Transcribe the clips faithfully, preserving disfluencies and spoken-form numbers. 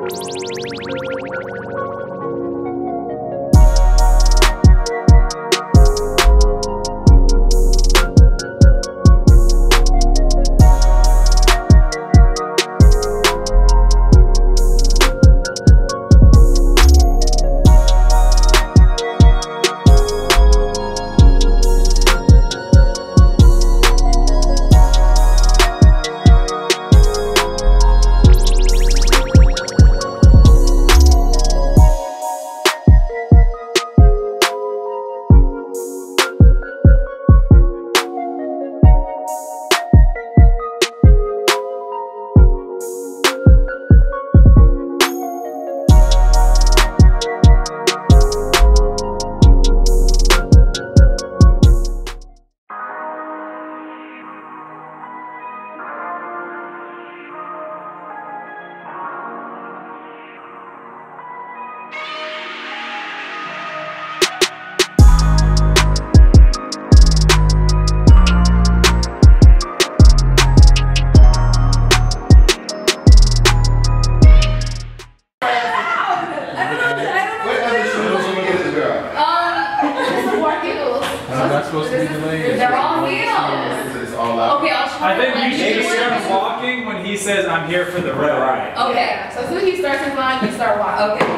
Supposed to be delayed. They're all wheels. It's all out. Okay, I'll try. I think you should just start walking when he says, "I'm here for the ride." Okay. So as soon as he starts his line, you start walking. Okay.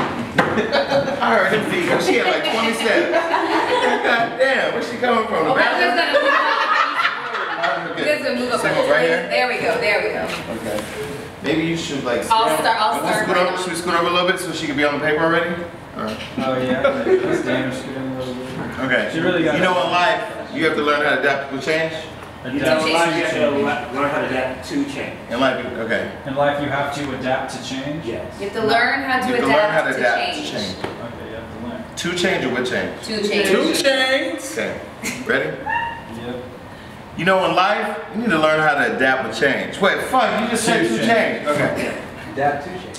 I heard him see her. She had like twenty steps. God damn, where's she coming from? The Okay, bathroom? we're gonna move up. We're gonna move up. Same right here? There we go. There we go. Okay. Maybe you should like. I'll start. I'll Let's start. scoot Right over, should we scoot over a little bit so she can be on the paper already? All right. Oh yeah, that's damaged. Okay. She really got you know, in life, you have to learn how to adapt with change. You know, in life you have to learn how to adapt to change. In life, okay. In life, you have to adapt to change. Yes. You have to learn how to You have to adapt, learn how to to, adapt change. to change. Okay, you have to learn. To change or with change? To change. Two chains. Okay. Ready? Yep. You know, in life, you need to learn how to adapt with change. Wait, fuck, you just said Two two change. change. Okay. Adapt to change.